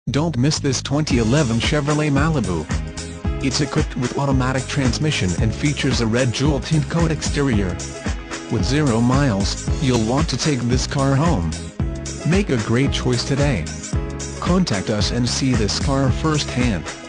Don't miss this 2011 Chevrolet Malibu. It's equipped with automatic transmission and features a Red Jewel Tintcoat exterior. With 0 miles, you'll want to take this car home. Make a great choice today. Contact us and see this car firsthand.